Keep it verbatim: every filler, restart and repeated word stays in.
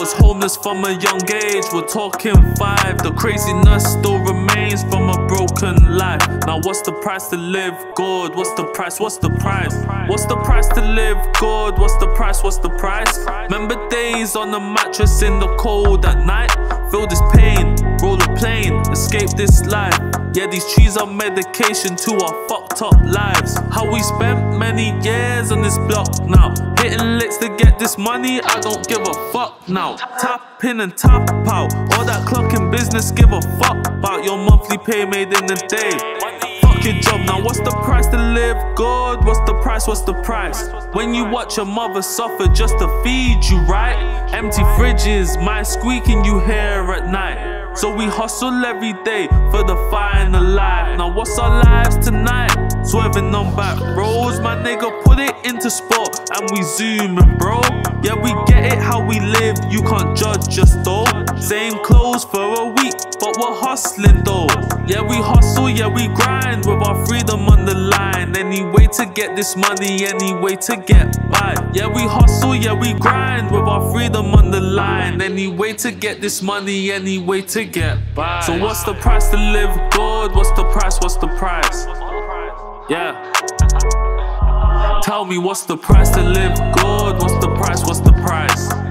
was homeless from a young age, we're talking five. The craziness still remains from a broken life. Now what's the price to live good? What's the price? What's the price? What's the price to live good? What's the price? What's the price? Remember days on the mattress in the cold at night? Feel this pain, roll a plane, escape this life. Yeah, these trees are medication to our fucked up lives. How we spent many years on this block now, hitting licks to get this money, I don't give a fuck now. Tap in and tap out, all that clocking business, give a fuck about your monthly pay made in the day. Fuck your job now, what's the price to live good? What's the price, what's the price? When you watch your mother suffer just to feed you, right? Empty fridges, my squeaking you hear at night. So we hustle every day for the final life. Now what's our lives tonight? Swerving on back roads, my nigga, put it into sport and we zooming, bro. Yeah, we get it how we live, you can't judge us though. Same clothes for a week, but we're hustling though. Yeah, we hustle, yeah, we grind with our freedom on the line. Any way to get this money, any way to get by. Yeah, we hustle, yeah, we grind with our freedom on the line. Any way to get this money, any way to get by. So what's the price to live good? What's the price? What's the price? Yeah. Tell me what's the price to live good? What's the price? What's the price?